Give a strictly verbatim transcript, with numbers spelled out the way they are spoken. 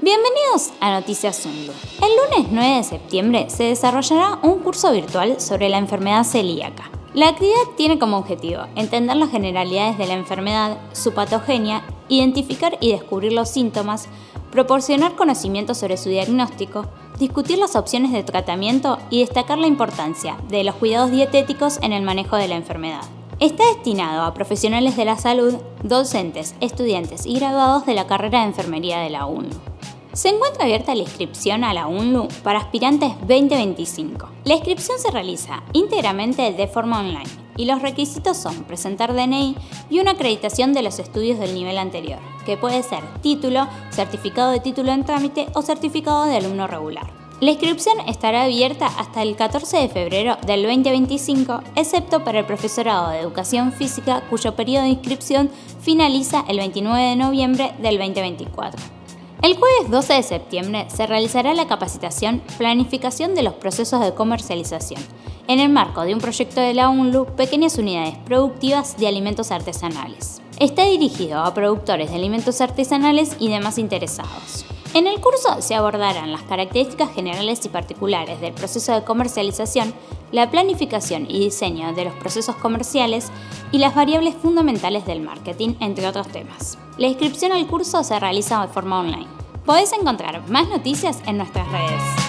Bienvenidos a Noticias UNLU. El lunes nueve de septiembre se desarrollará un curso virtual sobre la enfermedad celíaca. La actividad tiene como objetivo entender las generalidades de la enfermedad, su patogenia, identificar y descubrir los síntomas, proporcionar conocimiento sobre su diagnóstico, discutir las opciones de tratamiento y destacar la importancia de los cuidados dietéticos en el manejo de la enfermedad. Está destinado a profesionales de la salud, docentes, estudiantes y graduados de la carrera de enfermería de la UNLU. Se encuentra abierta la inscripción a la UNLU para aspirantes veinte veinticinco. La inscripción se realiza íntegramente de forma online y los requisitos son presentar D N I y una acreditación de los estudios del nivel anterior, que puede ser título, certificado de título en trámite o certificado de alumno regular. La inscripción estará abierta hasta el catorce de febrero del veinte veinticinco, excepto para el profesorado de Educación Física, cuyo periodo de inscripción finaliza el veintinueve de noviembre del veinte veinticuatro. El jueves doce de septiembre se realizará la capacitación Planificación de los procesos de comercialización, en el marco de un proyecto de la UNLU, Pequeñas unidades productivas de alimentos artesanales. Está dirigido a productores de alimentos artesanales y demás interesados. En el curso se abordarán las características generales y particulares del proceso de comercialización, la planificación y diseño de los procesos comerciales y las variables fundamentales del marketing, entre otros temas. La inscripción al curso se realiza de forma online. Podés encontrar más noticias en nuestras redes.